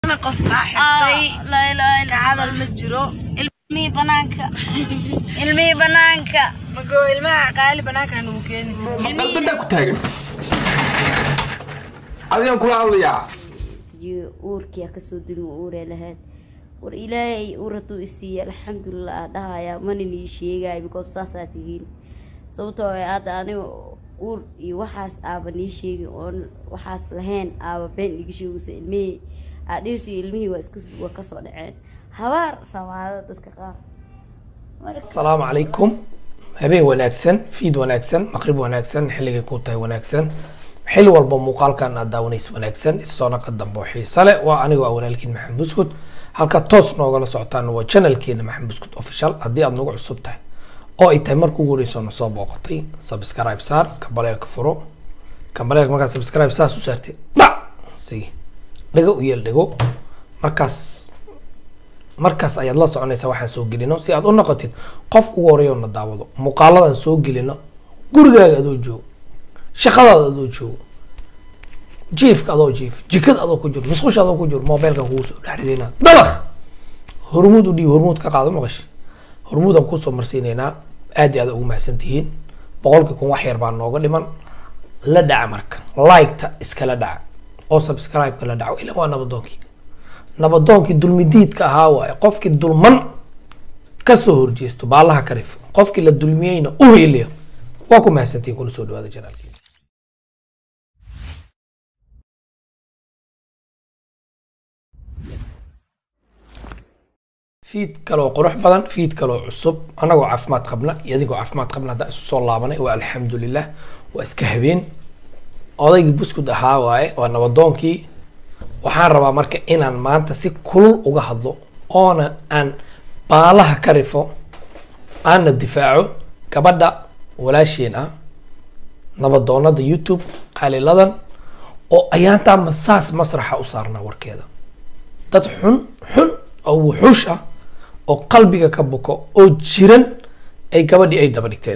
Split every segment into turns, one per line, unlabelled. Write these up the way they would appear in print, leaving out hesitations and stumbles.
أنا قف أحبي لا لا لا هذا المجرو
المي بنانك
ما قول الماء قال بنانك أنا ممكن
بدك تاجر هذه كل هذا
سجى أوركيا كسود المؤور لهاد ور إلهي أورتو إسي الحمد لله ده يا مني شيء جاي بكون ساساتين صوته هذا أنا أور يوحس أبني شيء أون وحس لهن أب بين يجيشوا المي أديسي المي وكسر عين هوار سماعة تذكر
السلام عليكم هبين وناكسن فيد وناكسن مقرب وناكسن حلقة كوتاي وناكسن حلو والبمقال كان أداونيس وناكسن الصونا قدم بوحي صلاة وأنا وأولالكين محمد بسكوت halka toos noogala socotaan waa channelkeena Maxamed Buskut official hadii aad nagu cusub tahay oo ay tahay markuu ugu horeeyay soo booqatay subscribe saar kabaleelka furo kabaleelka marka subscribe saar u saartay si dhago u yeel dhago markaas ayaad la soconaysaa waxaan soo gelino si aad u noqotid qof ugu horeeyo na daawado muuqaaladan soo gelino gurigaaga adoo joogo shaqadaada adoo joogo جيف كذا جيف جكد هذا كجور مسخوش هذا كجور موبايل كهوس لحدينا دلخ هرمود ودي هرمود كقاعدة مغش هرمود أم كوسو مرسينينا أدي هذا هو محسنتين بقولك يكون وحير بان نوغا لمن لا دع مرك لايك تا اسكلا دع او سبسكرايب كلا دع إلا هو نبضونكي دول مديد كهاوا قفك دول من كسو هرجيستو بالله كريف قفك لدول ميين اوهي ليه واكو محسنتين كل سودو هذا جنال فيد كلو قروح بدن فيد كلو عصب أنا وعفمات قبلنا يديكو عفمات قبلنا ده الصلاة الله بنا والحمد لله واسكهبين أضيق بسكو ده هواي وأنا ودونكي وحان ربا مركا إن أن ما أنت سي كل وجهضلو أنا أن بالها كرفو أنا الدفاعه كبدا ولا شيء نبضونا ده يوتيوب قال لدن أو أيام تام مساس مسرح أصارنا وركذا تدحن حن أو وحوشة oo qalbiga ka buko oo jiran ay gabadhi ay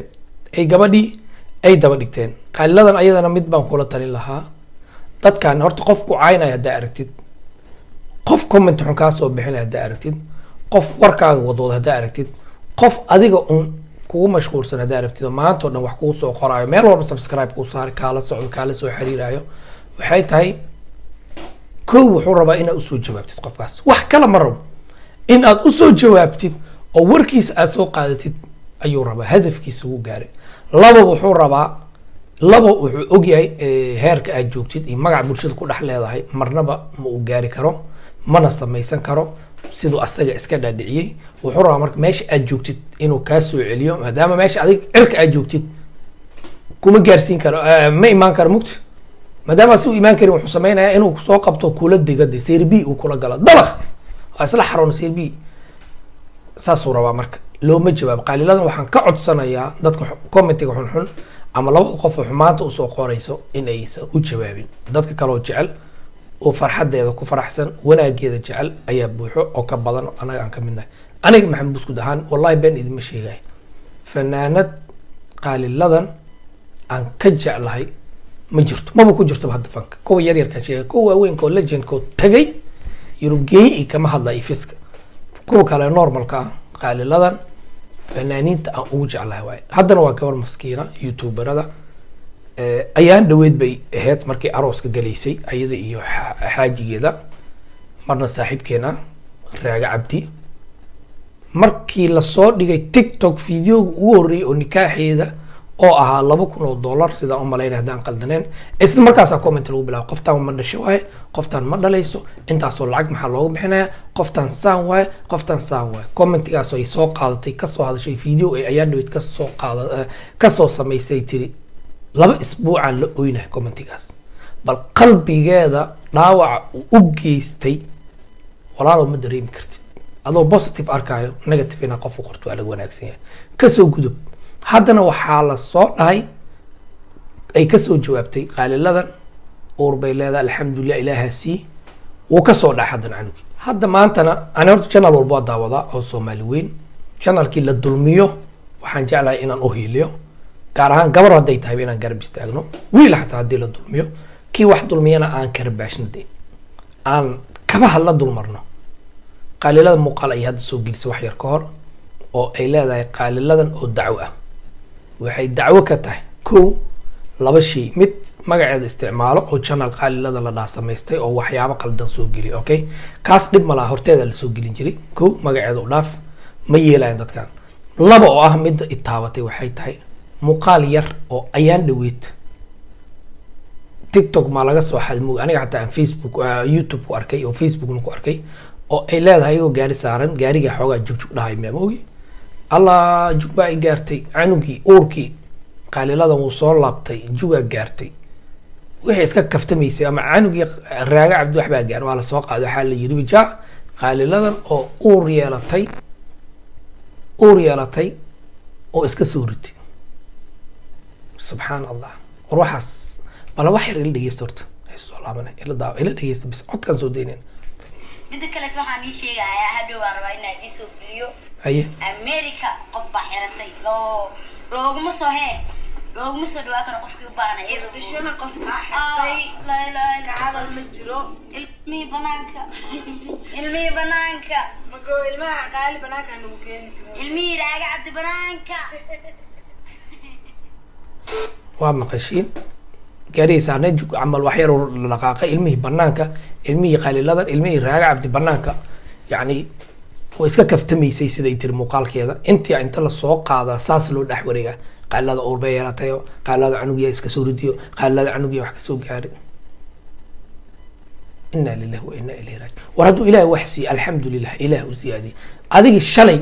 daba dhigteen qaaliladan ayadana mid baan kula talin lahaa dadkan horta qofku caynaya hadaa aragtid qof comment xun ka soo bixin hadaa aragtid qof warkaaga wadooda hadaa aragtid qof adiga kugu mashquulsan hadaa aragtid maanta dhan wax kugu soo qoraayo meel walba subscribe ku saar kala socod kala soo xiriirayo waxay tahay koow wuxuu rabaa inaad u soo jawaabtid qofkaas wax kala ma rabo in aad u soo jawaabtid oo warkiisa aad soo qaadatid ayuu rabaa hadafkiisa uu gaaray laba wuxuu ogyahay heerka aad joogtid iyo magac bulshada ku dhex leedahay marnaba ma uu gaari karo mana samaysan karo sidoo asaga iska dhaadhiciyay wuxuu rabaa marka meesha aad joogtid inuu ka soo celiyo maadaama meesha adig cirka aad joogtid kuma gaarsiin karo ma imaan karo mugti maadaama si uu imaan karin wuxuu samaynayaa inuu soo qabto kula digada sirbi uu kula galo dalakh أصل حرون سيربي ساسو ربا مرك لو ما جواب قال لنا وحن كعد سنة يا دتك كومنتي وحن حن أما لو قف حمات وسوق قريسو إن أيسا وجوابين دتك كلو جعل وفرحة ده كفر أحسن وأنا كذا جعل أي بوحو أو كبضن أنا عن كمنه أنا محمد بسكو دهان والله بين إذا مشي جاي فنانت قال لنا عن كجعل هاي مجرت ما بكون جرت بهذا فنك كو يرير كشيء كو وين كو لجن كو تجي يرجعي كما هذا يفسك كو كلا نورمال كا قال لدن فنانين أوجع على هواي هذا نوع كبر مسكينة يوتيوبر هذا أيام دويت بي هات مركي أروس كجليسي أيضا إيو حاجة كذا مرنا صاحب كنا راجع عبدي مركي للصور دقي تيك توك فيديو وري ونكاحي هذا oo aha $2,000 sida oo maleynaa hadaan qaldaneen isla markaas comment lagu bilaabo qoftaan ma dhashay waay qoftaan ma dhalayso intaas oo lacag maxaa loogu bixinayaa qoftaan saan waay commentigaas ay soo qaadatay ka soo hadashay video ay ayaan dhawid ka soo sameysay tiri 2 isbuuc aan la ooynahay commentigaas bal qalbigeeda dhaawac u geystay walaalo ma dareemi kartid adoo positive arkayo negative ina qof u qorto waa laga wanaagsan yahay ka soo gudub haddana waxaa la soo dhahay ay ka soo jawaabtay qaaliladan uur bay leedahay alxamdulilah ilaahaasi wuu ka soo dhahay haddana canugi hadda maantana ani horta channel walba daawada oo Soomaali weyn channelkii la dulmiyo waxaan jeclahay inaan u hiiliyo gaar ahaan gabar haday tahay inaan garab istaagno wiil xataa hadii la dulmiyo kii wax dulmiyana aan karbaashnade aan kabaha la dulmarno qaalilada muuqaal ay hadda soo gelisay wax yar ka hor oo ay leedahay qaaliladan oo dacwo ah waxay dacwo ka tahay kow laba shay mid magaceeda isticmaalo oo channel qaalilada la dhaa samaystay oo waxyaabo qaldan soo geli okay kaas dhib malaha horteeda la soo gelin jiray kow magaceeda u dhaaf ma yeelayaan dadkan laba oo ah mid itaabatay waxay tahay muuqaal yar oo ayaan dhaweyd TikTok ma laga soo xadmug aniga xataa aan Facebook YouTube ku arkay oo Facebook ku arkay oo ay leedahay oo gaari saaran gaariga xoogaa jugjug dhahay ma ogi alla jugba ay gaartay canugi uurkii qaaliladan uu soo laabtay juga gaartay wixii iska kaftamaysay ama canugi raaga cabdi waxbaa gaar waa la soo qaaday waxa la yiri bija qaaliladan oo uur yeelatay oo iska soo ritay subxaan allah ruuxaas bala wax yar ila dhageysta horta ay soo laabanay ila dhageysta bis codkan soo deyneen
midda kale waxaan ii sheegayaa hadhow waan rabaa inaan ii soo geliyo America qof baa xiratay looguma soo dhawaa karo qofkii u baahnaa iyadoo
dishana qof baa xirtay la hadal ma jiro
ilmihii banaanka
mako ilmaha qaali banaanka nagu keeni jiro
ilmihii raaga cabdi banaanka
waa maqashiin gaariga saarnay jug camal wax yar oo la dhaqaaqay ilmihii banaanka ilmihii qaaliladan ilmihii raaga cabdi banaanka yacni way iska kaftamaysay siday tiri muuqaalkeeda inta la soo qaada saas loo dhex wareega qaalilada uur bay yeelatayo qaalilada canugiya iska soo ridiyo qaalilada canugiya wax ka soo gaari inna lillahi wa inna ilayhi raaji'un war hadduu ilaahay wax siiye alxamdulilah ilaah u siyaadiyey adigii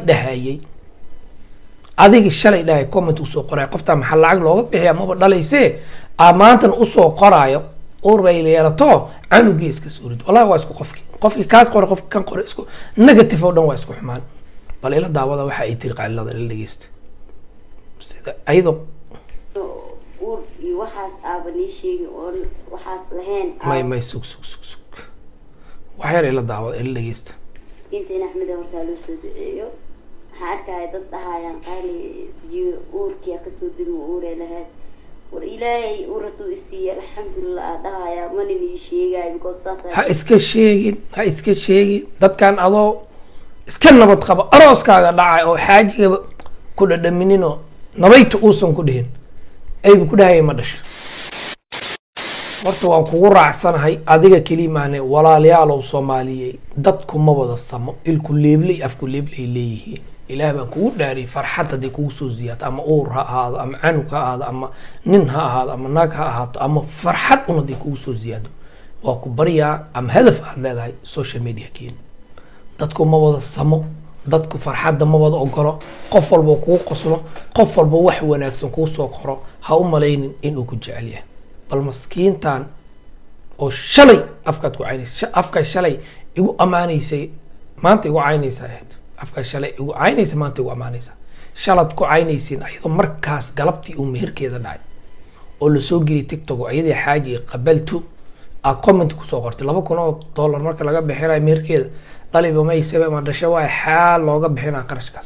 shalay dhahayay comment usoo qoraya qoftaa maxaa lacag looga bixiya maba dhalaysee maantan usoo qoraayo uur bay yeelato canugiya iska soo rido wallahi waa isku qofkii kaas qore qofki kan qore isku negative oo dhan waa isku xumaan bal ila daawada waxa ay tiri qaalilada ila dhageysta sida ayadoo
uur iyo waxaas aabanii sheegi oon waxaas lahayn
may sug wax yar ila daawada ila dhageysta
miskiinta in Axmed horta loo soo duceeyo waxaan arkaya dad dhahayaan qaali sidii uurkiya ka soo dulmo uurey lahayd war ilaahay uuradu isii alxamdulillah dhahaya manini sheegay because
ha iska sheegin dadkan adoo iska nabad qaba arooskaaga dhacay oo xaajiga ku dhadhaminino nabayta uusan ku dhihin aybu ku dhahayay ma dhasho horta waan kugu raacsanahay adiga kelimaane walaalayaalow Soomaaliyey dadku ma wada samo ilku leeblay afku leeblay leeyihiin ilaah baan kugu dhaariyay farxad hadii kugu soo ziyaato ama uur ha ahaado ama canug ha ahaado ama nin ha ahaado ama naag ha ahaato ama farxad un hadii kugu soo ziyaado waa ku baryaa ama hadaf aad leedahay social media keen dadku ma wada samo dadku farxadda ma wada ogolo qof walba kugu qoslo qof walba wax wanaagsan kugu soo qoro ha u malaynin inuu ku jecel yahay bal maskiintan oo shalay afkaad ku caynaysa afka shalay igu amaanaysay maanta igu caynaysa afka shalay igu caynaysa maanta igu amaanaysa shalad ku caynaysin ayadoo markaas galabtii uu meherkeeda dhacay oo la soo geliyay TikTok oo ayadii xaaji qabaltu comment ku soo qortay $2,000 marka laga bixinayo meherkeeda daliba ma isaba ma dhashay waa xaal looga bixinaa qarashkaas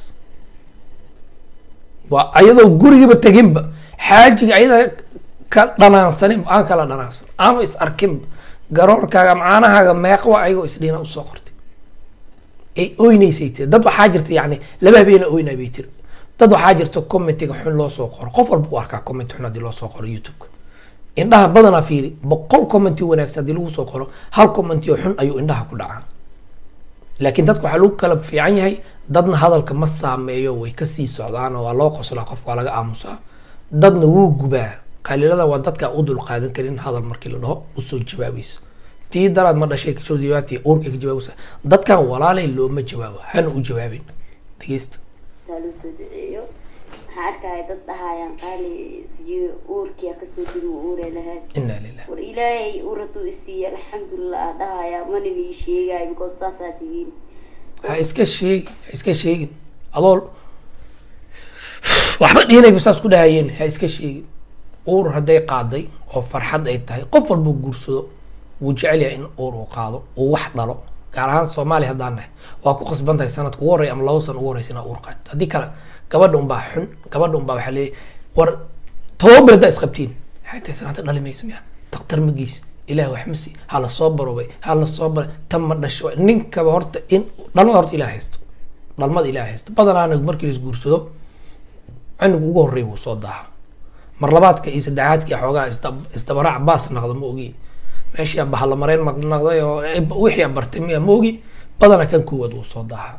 waa ayadoo gurigiiba taginba xaajiga ayada ka dhanaansanin aan kala dhanaansan ama is arkin garoorkaaga macaanahaaga meeqwa ayagoo isdhiina usoo qortay ay oynaysay tiri dad waxaa jirta yacni laba habeena oynay bay tiri dad waxaa jirta commentiga xun loo soo qoro qof walba u arkaa comment xun haddii loo soo qoro YouTube-ka indhaha badanaa fiiri 100 commenti wanaagsan haddii lagu soo qoro hal commenti oo xun ayuu indhaha ku dhacaa laakiin dadku waxaa lagu kala fiican yahay dadna hadalka ma saameeyo way ka sii socdaan oo waa loo qoslaa qofka waa laga aamusaa dadna wuu gubaa qaalilada waa dadka u dul qaadan karin hadal markii la dhaho usoo jawaabayso tii daraad ma dhashay kasoo jawaabtay uurka ka jawaabaysa dadkan walaalay looma jawaabo hana u jawaabin dhageysta
loo soo duceeyo waxaan arkaya dad dhahayaan qaali sidii uurkiya ka soo dulmo uurey lahayd
inna lillahi
war ilaahay uuradu isii alxamdulillah dhahaya manini sheegay because saasaa tihiin
ha iska sheegin adoo waxba dhiinay bisaas ku dhahayeen ha iska sheegin uur hadday qaaday oo farxad ay tahay qof walba guursado wuu jecel yahay in uur uu qaado uu wax dhalo gaar ahaan Soomaaliya haddaan nahay waa ku qasban tahay sanadka ugu horreeya ama 2 sano ugu horreysay inaad uur qaad haddii kale gabadha unbaa xun gabadha unbaa waxaa leeyahay war toban bilada isqabtiin waxay tahay sanadka dhali mayso miya daktar ma geysa ilaah wax masi hala soo barobay hala soo bar tam dhasho ninkaba horta in dhalmada horta ilaah haysto dhalmada ilaah haysto badanaana markii la guursado anigu ugu horeey uu soo daaha mar labaadka iyo saddexaadkii xoogaa isdabaraac baas noqdo ma ogi meeshii bahal mareen ma noqday oo wixii bartay ma ogi badana kan kuwad uu soo daaha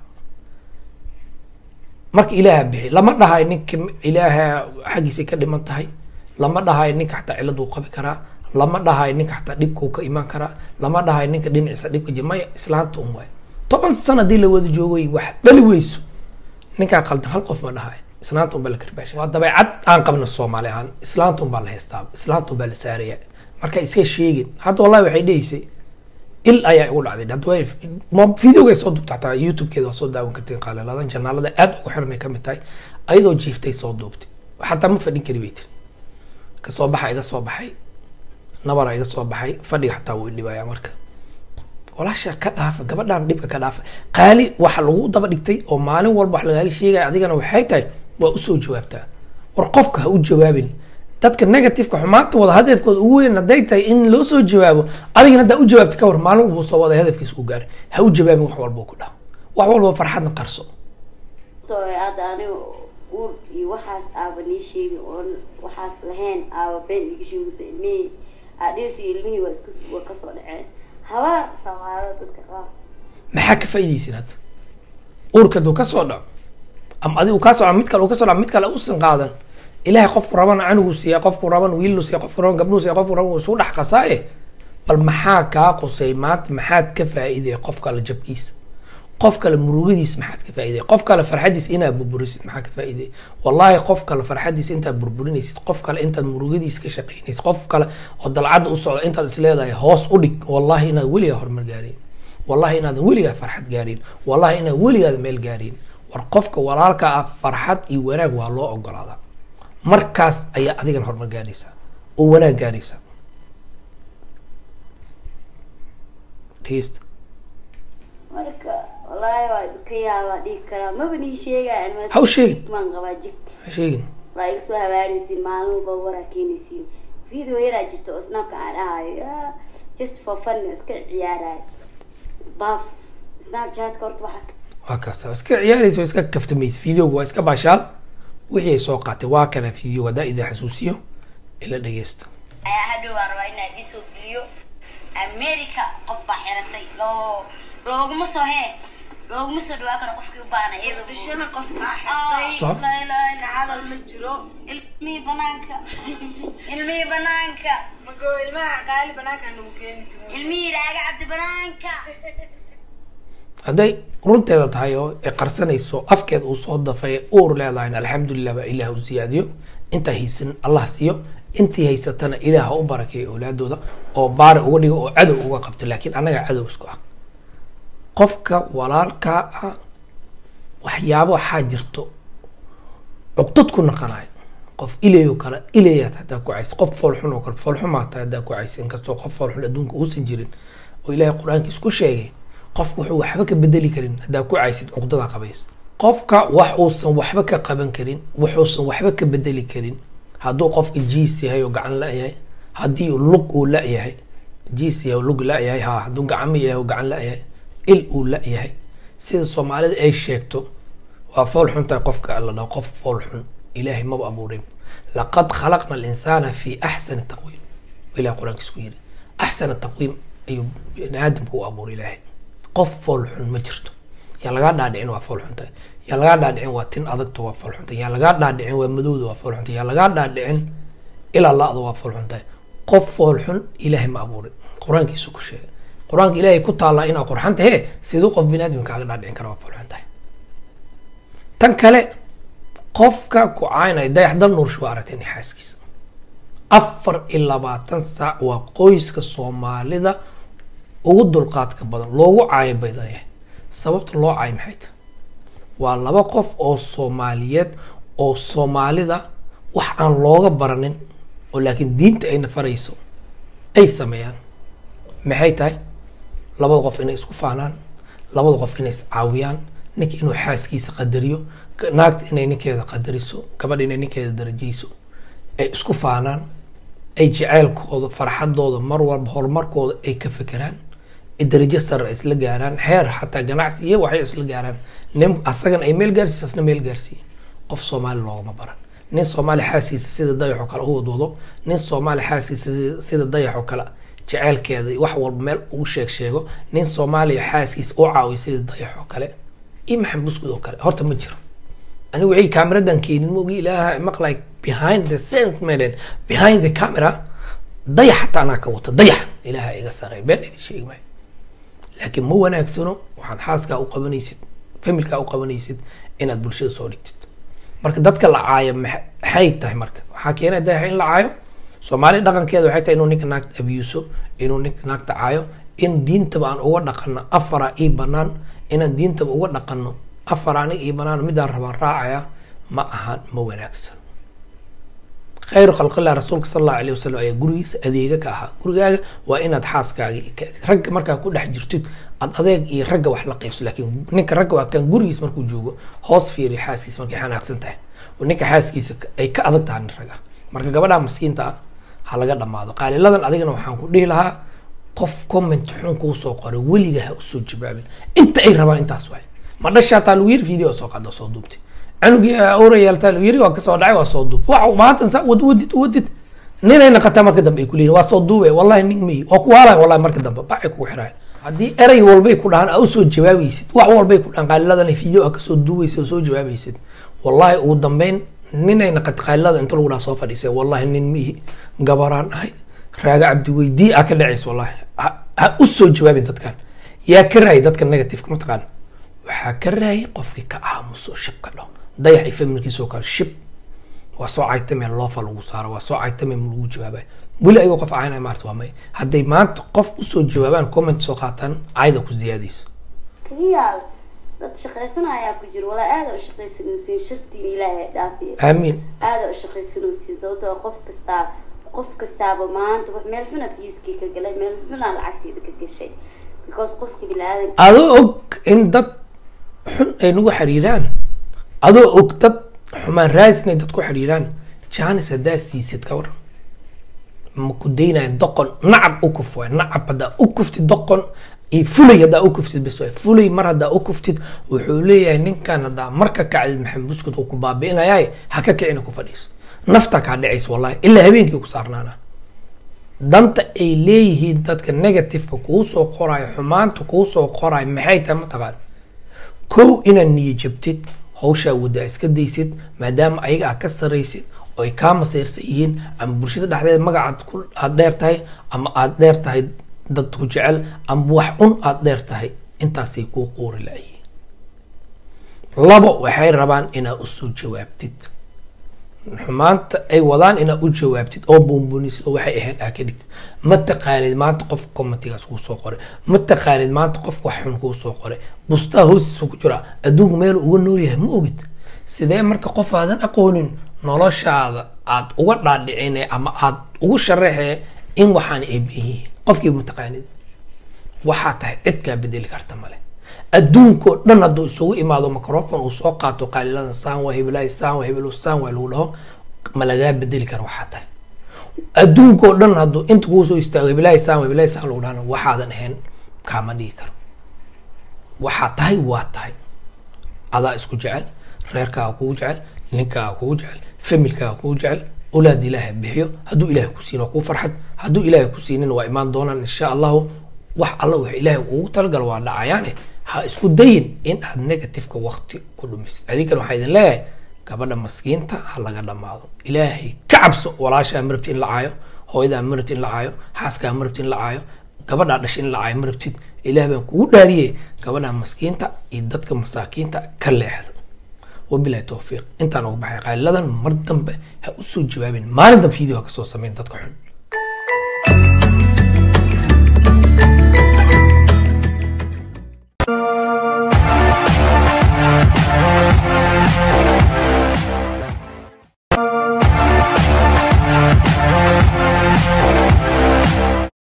marka ilaaha bixi lama dhahay ninka ilaaha xagiisa ka dhiman tahay lama dhahay ninka xataa cilad uu qabi karaa lama dhahay ninka xataa dhibka uu ka iman karaa lama dhahay ninka dhinaciisa dhibka jimay islaanta un waay 10 sano hadii la wada joogay wax dhali weyso ninka qaldan hal qof ma dhahay islaanta un baa la karbaash waa dabeecad aan qabno Soomaali ahaan islaanta un baa la haystaa islaanta un baa la saaraya marka iska sheegin hadda wallahi waxay dheeysay il ayaa ugu dhacday dad way ma videoga soo duubtaa YouTube-keeda soo daawan karteen qaalaladan janaalada aad ugu xirnay kamid tahay ayadoo jiiftay soo duubtay xataa ma fadhin kari baytir ka soo baxay iga soo baxay nabara iga soo baxay fadhiga xataa wuu dhibaya marka walaasha ka dhaafa gabadhan dhibka ka dhaafa qaali waxa lagu daba dhigtay oo maalin walba wax laga sheegay adigana waxay tahay waa u soo jawaabtaa war qofka ha u jawaabin dadka negative ka xumaanta wada hadafkooda ugu weyn haday tahay in loo soo jawaabo adigana hadaa u jawaabta ka war maalin uu soo wada hadafkiisa u gaaray ha u jawaabin wax walba ku dhaw wax walba farxadna qarso
hadda anigu uur iyo waxaas aaba nii sheegi oon waxaas lahayn aaba been iga sheegaysa ilmihii adhiisi ilmihii waa kasoo dhaceen habaar Soomaalida dadka qaar
maxaa ka faa'iideysan hadda uurka duu kasoo dhaco ama adigu ka soo mid kale uu kasoo dhaco mid kale u san qaadan ilaahay qofku rabana anigu siiya qofku rabana wiil siiya qofku rabana gabdho siiya qofku rabana soo dhax qasaaye bal maxaa ka qosay maad maxaad ka faa'iiday qof kale jabkiisa qof kale murugadiis maxaad ka faa'iiday qof kale farxadiis inaa burburisid maxaa ka faa'iiday wallahi qof kale farxadiis inta burburinaysid qof kale inta murugadiis ka shaqeynaysid qof kale oo dalcad u socdo inta isleedahay hoos u dhig wallahi inaad weliga hormar gaarin wallahi inaad weliga farxad gaarin wallahi inaad weliga meel gaarin war qofka walaalka ah farxad iyo wanaag waa loo ogolaadaa markaas ayaa adigan hormar gaaraysa oo wanaag gaaraysa taste
marka wallahi waa idka yaaba dhig kara ma bani sheegaan ma
how sheeg
man qaba jik
sheegin
waa iga soo habaaraysiin maalin walba wara keenaysiin video yara jirto oo snapka aan ahayo just for fun iska ciyaaray baf snapchat korto waxa
ka soo iska ciyaarayso iska kaftamayso video waa iska baashaal wixii soo qaatay waa kana video wada idin xasuusiyo ila dhageysta
ayaa hadhow rabaa inaad isoo geliyo America qof baa xiratay looguma soo dhawaa karo qofkii u baahnaa iyadoo
dishana qof baa xirtay la hadal ma jiro
ilmihii banaanka
mago ilmaha qaali banaanka nagu keeni
ilmihii raaga cabdi banaanka
haday runteeda tahay oo qarsanayso afkeed uu soo dafay uur leedahay alxamdulillah ba ilaahu ziyaadiyo inta haysan Allah siiyo intii haysatana ilaaha u barakeeyo awlaadooda oo baar uga dhigo oo cadow uga qabto laakiin anaga cadow isku ah qofka walaalka ah waxyaabo waxa jirto uqtad ku naqanay qof ileeyo kala ileeyad hada ku cays qof foolxun oo kala foolxun ma taa hada ku cays in kasto qof foolxun adduunka uu san jirin oo ilaahay quraankiisa ku sheegay qof wuxuu waxba ka bedeli karin hada ku caysid uqdada qabays qofka wax uu san waxba ka qaban karin wuxuu san waxba ka bedeli karin haduu qofka jiis yahay oo gacan la yahay hadii lug uu la yahay jiis yahay lug la yahay haduu gacan yahay oo gacan la yahay il uu la yahay sida Soomaalida ay sheegto waa fool xunta qofka alla dhaw qof fool xun ilaahi ma abuurin laqad khalaqna al-insana fi ahsani taqwim ila quraanka isku yiri ahsana taqwim ayu aadamku abuur ilaahi qof fool xun ma jirto ya laga dhaadhicin waa fool xunta ya laga dhaadhicin waa tin adagto waa fool xunta ya laga dhaadhicin waa madowda waa fool xunta ya laga dhaadhicin ila laado waa fool xunta qof fool xun ilaahi ma abuurin quraankiisu ku sheegay quraanka ilaahay ku taala ina qurxanta he sidoo qof binaadam kaaga dhaadhicin karo waa fool xunta tan kale qofka ku caynay dayaxdan nuur soo aragtay xaaskiisa 24 saac waa qoyska Soomaalida ugu dulqaadka badan loogu caay baydaya sababta loo caay maxay tahay waa laba qof oo Soomaaliyeed oo Soomaalida wax aan looga baranin oo laakiin diinta ay nafarayso ay sameeyaan maxay tahay labada qof inay isku faanaan labada qof inay is caawiyaan ninka inuu xaaskiisa qadariyo naagta inay ninkeeda qadariso gabadha inay ninkeeda darajeyso ay isku faanaan ay jaceylkooda farxadooda mar walba horumarkooda ay ka fekeraan darajo sare isla gaaraan heer xataa ganacsi iyo waxay isla gaaraan nin asagan ay meel gaarsiis asna meel gaarsiin qof Soomaali loogama baran nin Soomaali xaasiisa sida dayaxo kale u wadwado nin Soomaali xaasiisa sida dayaxo kale jaceylkeeda wax walba meel uu sheego nin Soomaali xaasiis oo caawiyo sida dayaxo kale maxamed buskud oo kale horta ma jiro anigu wixii kaamiradan keenin moogi ilaaha maqlay behind the scenes man behind the camera dayax taana ka wata dayax ilaaha iga saray been idin sheegay laakiin ma wanaagsano waxaad xaaska u qabanaysid familka u qabanaysid inaad bulshada soo dhigtid marka dadka la caayo maxay tahay marka waxa keenay dayax in la caayo Soomaali dhaqankeeda waxay tahay inuu ninka naagta abuso inuu ninka naagta caayo in diinta aan uga dhaqano afara ii banaan inaan diinta uga dhaqano afaraan ii banaan mid aan rabaa raacaya ma ahan ma wanaagsan khayr khalqillah rasuulka sallallahu alayhi wasallam ay gurigiisa adeega ka ahaa gurigaaga waa inaad xaaskaaga rag markaa ku dhex jirtid ad adeeg iyo ragga wax la qaybso laakiin ninka ragga waa kan gurigiisa markuu joogo hoos fiiri xaaskiisa markay xanaaqsan tahay ninka xaaskiisa ay ka adag tahay ragga marka gabadha maskiinta ha laga dhamaado qaaliladan adigana waxaan ku dhihi lahaa qof comment xun ku soo qoray weliga ha u soo jawaabin inta ay rabaan intaas way ma dhashaa taa lagu yiri video soo qaado soo duubtay anugi oorayal taa lagu yiri waa ka soo dhacay waa soo duub waxa maanta sa wadid ninayna qata marka dambe ay ku leeyihiin waa soo duubay wallahi nin mi waa ku waalay wallahi marka dambe bacay ku xiray haddii eray walbay ku dhahan au soo jawaabaysid wax walbay ku dhahan qaaliladan video ka soo duubaysid soo jawaabaysid wallahi ugu dambeyn ninayna qad qaaliladan inta lagu dhaha soo fadhiisay wallahi nin mi gabaraan ahay raaga cabdi weydii ka dhacays wallahi ha u soo jawaabin dadkan yaa ka raay dadka negative ka mataqaan waxa ka raay qofkii ka aamuso shibka dhaw dayax ay familkiisa oo kale shib waa soo caytamay loo fal ugu saaro waa soo caytamay lagu jawaabay wali ayuu qof aanay maarto waa may haday maanta qof u soo jawaabaan comment soo qaataan ayda ku ziyaadayso
kiyaal dad shaqaysanaya ku jiro wala aad u shaqaysanaysiin shirtii ilaahay dhaafiyo
amiin
aad u shaqaysanaysiin sababtoo qof kastaaba maanta wax meel xun fiiskii ka galay meel xun lacagteeda ka gashay because qofka bilaadan
adoo og in dad xun ay nagu xiriiraan adoo og dad xumaan raasnay dad ku xiriiraan jaanis hadaa siisid ka war ma ku deynaa doqon nacab u kufay nacab hadaa u kuftid doqon ay fulay hadaa u kuftid bas way fulay mar hadaa u kuftid wuxuu leeyahay ninkan hadaa marka kacdid maxamed buskud uu ku baabi'inayaa ha ka kicina ku fadhiiso nafta ka dhacays wallahi illa habeenkii ku saarnaana danta ay leeyihiin dadka negative ku soo qoray xumaanta ku soo qoray maxay tahay mataqaan kow inaan niyo jabtid hawsha wada iska daysid maadaama ayaga ka sareysid oo ay ka maseersan yihiin ama bulshada dhexdeeda magacaad ku aad dheer tahay ama aad dheer tahay dad ku jecel ama wax un aad dheer tahay intaasay ku qoori laayeen labo waxay rabaan inaad u soo jawaabtid xumaanta ay wadaan inaad u jawaabtid oo buunbuunisid oo waxay ahayn ka dhigtid ma taqaanid maanta qof commentigaas ku soo qoray ma taqaanid maanta qof wax xun ku soo qoray bustaa hoostiisa ku jira adduunka meel uga nool yahay ma ogid sidee marka qof aadan aqoonin noloshaada aad uga dhaadhicinay ama aad ugu sharaxay in waxaan ay bihiin qofkii ma taqaanid waxa tahay cid ka bedeli karta male adduunko dhan haduu isugu imaado microphone uu soo qaato qaaliladan saan waa hibilay saan waa hibilo saan waa lagu dhaho ma laga bedeli karo waxa tahay adduunko dhan haduu inta ku soo istaago hibilay saan lagu dhaho waxaadan ahayn kama dhigi karo waxa tahay waa tahay ada isku jecel reerka ku jecel ninka ku jecel familka ku jecel أولاد إله بحيو هدو إله كسين وكو فرحت هدو إله كسين وإيمان دونا إن شاء الله وح الله وح إله وتلقى الوضع عيانه ها اسكو دين إن هاد نيجاتيف كوقت كله مس هذيك الوحيد لا قبل مسكين تا هلا قدر معه إلهي كعبس ولا شيء مربتين لعايو هو إذا مربتين لعايو حاسك مربتين لعايو قبل عدشين لعايو مربتين إله بنكو داريه قبل مسكين تا يدتك مساكين تا كل هذا وبلا توفيق انت انا وبحي قال لدن مردن هأسو جوابين ما ندم فيديو كسو سمين تدكحون